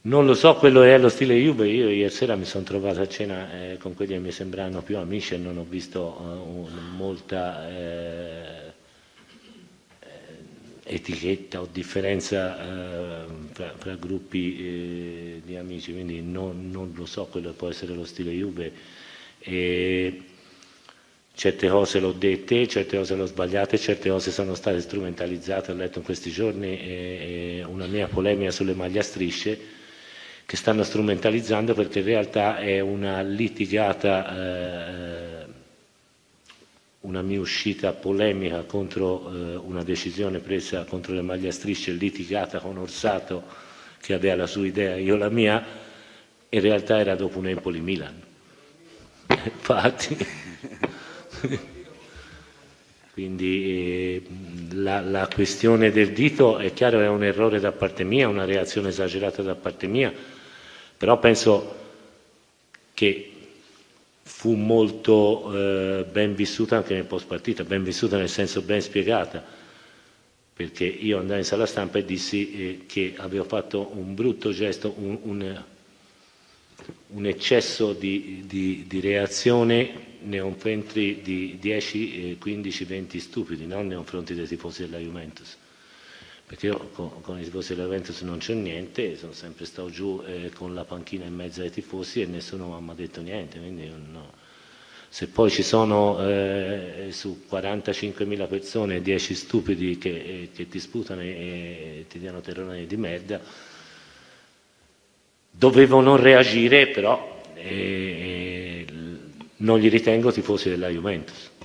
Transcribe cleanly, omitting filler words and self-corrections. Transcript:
Non lo so, quello è lo stile Juve. Io ieri sera mi sono trovato a cena con quelli che mi sembrano più amici e non ho visto molta etichetta o differenza fra gruppi di amici, quindi non lo so, quello può essere lo stile Juve. E certe cose l'ho dette, certe cose l'ho sbagliate, certe cose sono state strumentalizzate. Ho letto in questi giorni una mia polemica sulle maglie a strisce che stanno strumentalizzando perché in realtà è una litigata, una mia uscita polemica contro una decisione presa contro le maglie a strisce, litigata con Orsato che aveva la sua idea, io la mia, in realtà era dopo un Empoli-Milan. Infatti, quindi la questione del dito è chiaro, è un errore da parte mia, una reazione esagerata da parte mia, però penso che fu molto ben vissuta anche nel post partita, ben vissuta nel senso ben spiegata, perché io andai in sala stampa e dissi che avevo fatto un brutto gesto, un eccesso di reazione nei confronti di 10, 15, 20 stupidi, non nei confronti dei tifosi della Juventus. Perché io con i tifosi della Juventus non c'è niente, sono sempre stato giù con la panchina in mezzo ai tifosi e nessuno mi ha detto niente. Quindi no. Se poi ci sono su 45.000 persone 10 stupidi che ti sputano e ti diano terroni di merda, dovevo non reagire, però non li ritengo tifosi della Juventus.